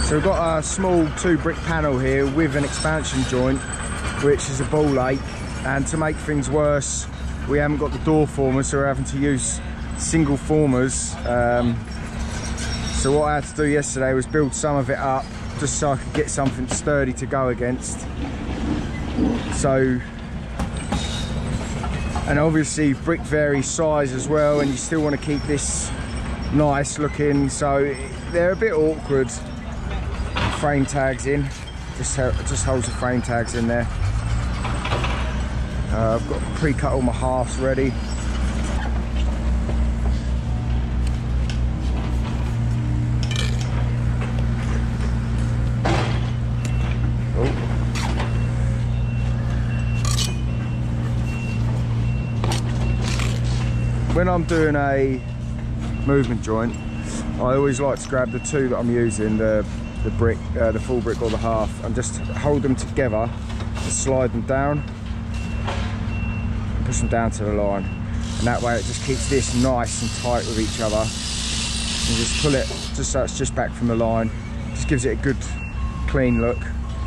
So we've got a small 2 brick panel here with an expansion joint, which is a ball ache, and to make things worse, we haven't got the door formers, so we're having to use single formers. So what I had to do yesterday was build some of it up, just so I could get something sturdy to go against. So, and obviously brick varies size as well, and you still want to keep this nice looking, so they're a bit awkward. Frame tags in, just holds the frame tags in there. I've got pre-cut all my halves ready. When I'm doing a movement joint, I always like to grab the 2 that I'm using, the brick, the full brick or the half, and just hold them together, just slide them down, and push them down to the line, and that way it just keeps this nice and tight with each other. And just pull it just so it's just back from the line, just gives it a good clean look.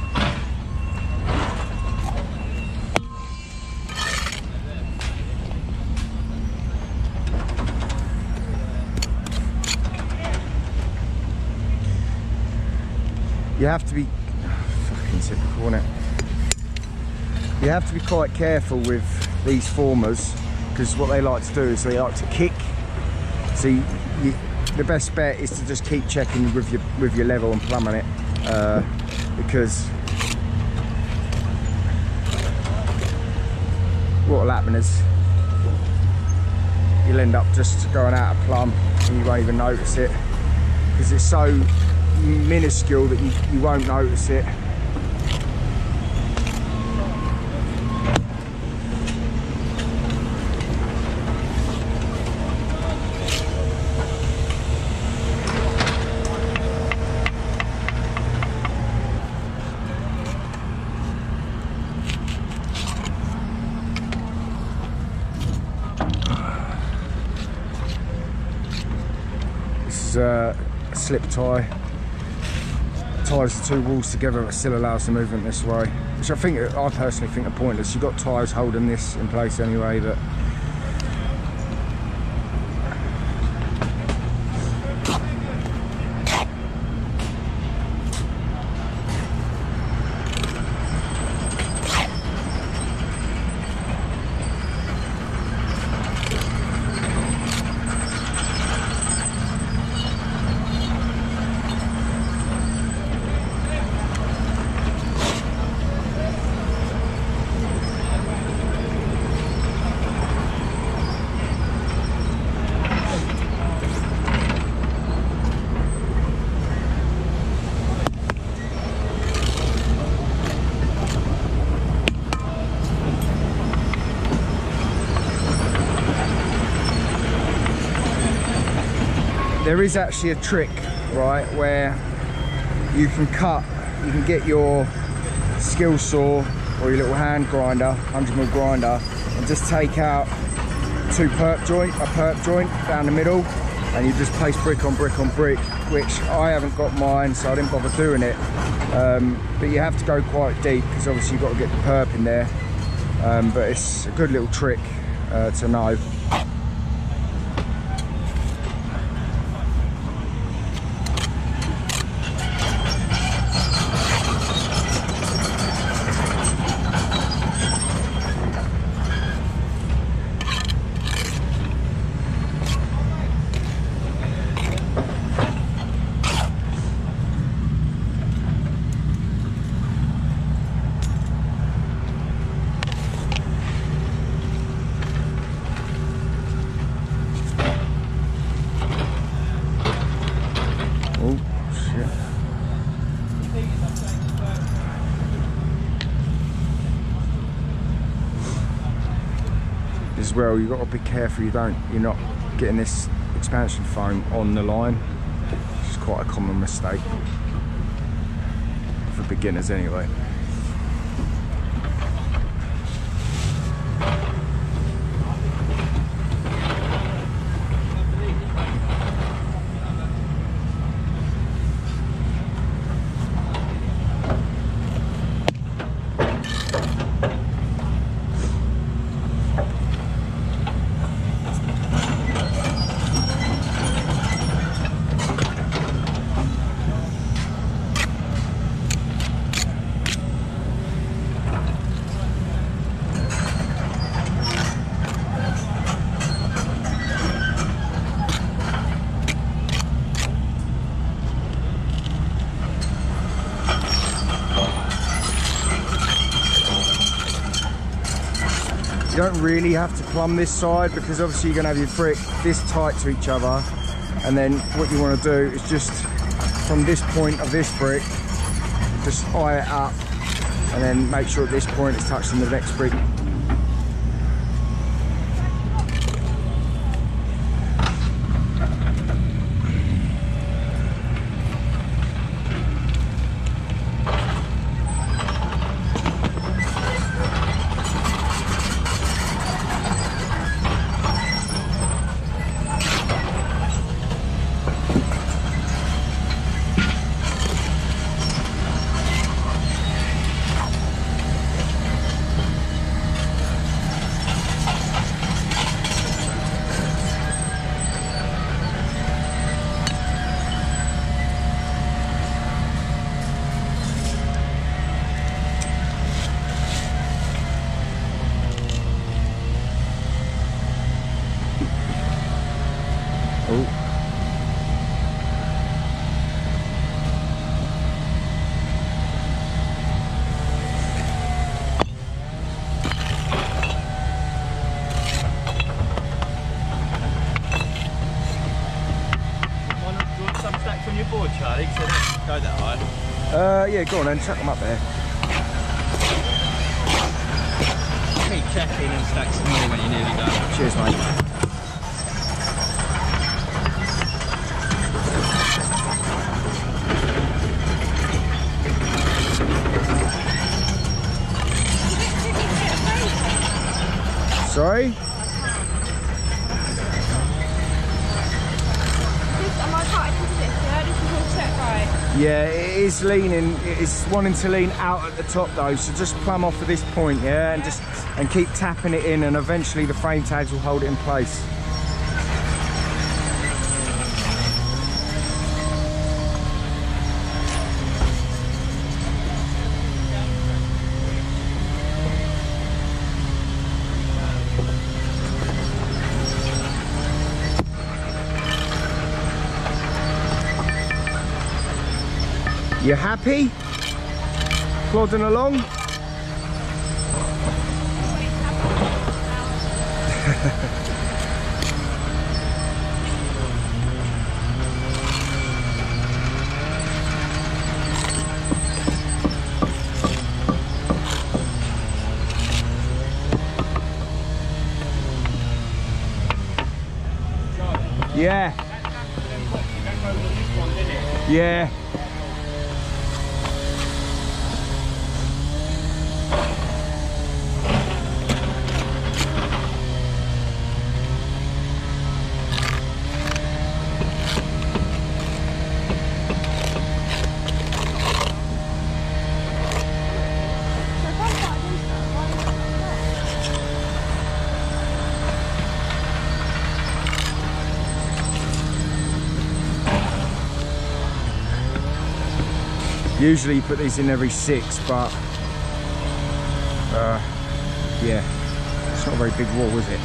You have to be fucking typical, isn't it? You have to be quite careful with these formers, because what they like to do is they like to kick. So the best bet is to just keep checking with your level and plumbing it, because what will happen is you'll end up just going out of plumb and you won't even notice it, because it's so minuscule that you won't notice it. This is a slip tie. Ties the 2 walls together, but still allows the movement this way, which I personally think are pointless. You've got ties holding this in place anyway, but there is actually a trick, right, where you can get your skill saw or your little hand grinder, 100mm grinder, and just take out a perp joint down the middle, and you just place brick on brick on brick, which I haven't got mine, so I didn't bother doing it. But you have to go quite deep, because obviously you've got to get the perp in there. But it's a good little trick to know. As well, you've got to be careful you're not getting this expansion foam on the line, which is quite a common mistake for beginners anyway. don't really have to plumb this side because obviously you're going to have your brick this tight to each other, and then what you want to do is just from this point of this brick, just eye it up, and then make sure at this point it's touching the next brick. Yeah, go on then, chuck them up there. Keep checking and stack some more when you're nearly done. Cheers, mate. Sorry? Am I cutting into this? Yeah, this is all set right. Yeah, it is leaning, it's wanting to lean out at the top though, so just plumb off at this point, yeah, and keep tapping it in, and eventually the frame tags will hold it in place. You happy? Plodding along? Yeah. Yeah. Usually you put these in every 6, but yeah, it's not a very big wall, is it?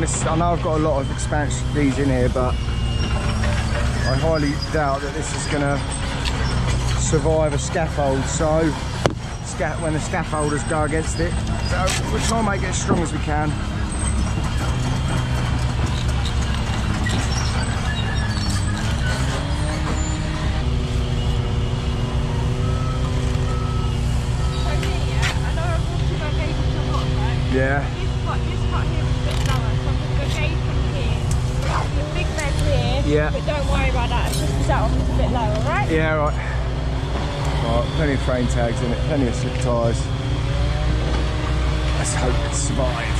this, I know I've got a lot of expansion these in here, but I highly doubt that this is gonna survive a scaffold. So when the scaffolders go against it, so we'll try and make it as strong as we can. Yeah. This spot here is a bit lower, so I'm going to go gauge from here. The big bed here, Yeah. but don't worry about that, it's just the set off is a bit lower, right? Yeah, right. Right, plenty of frame tags in it, plenty of slip tyres. Let's hope it survives.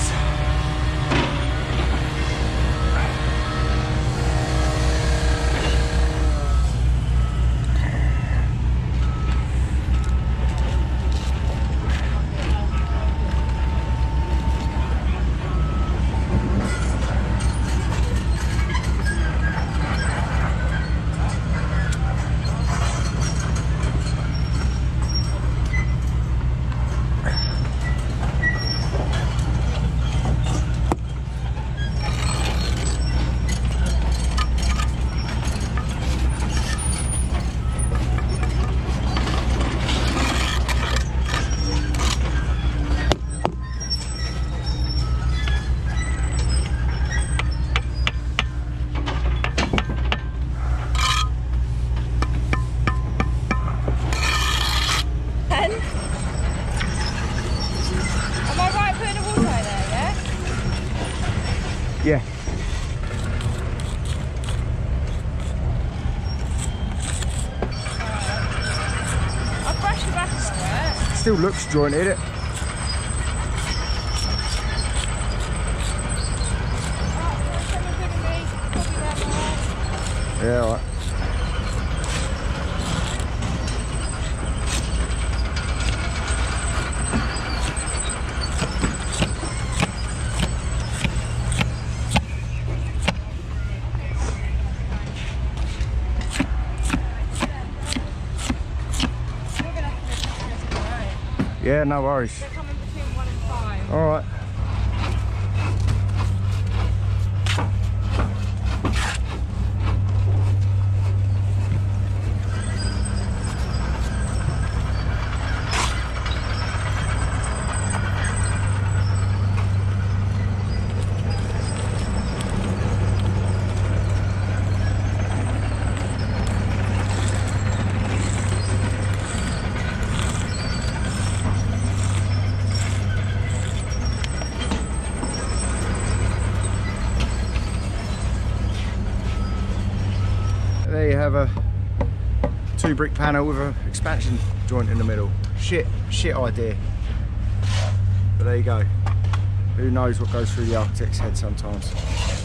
Yeah. I'll crash the back of it. Still looks jointed, it. Yeah, all right. Yeah, no worries. They're coming between 1 and 5. All right. There you have a 2-brick panel with an expansion joint in the middle. Shit idea. But there you go. Who knows what goes through the architect's head sometimes.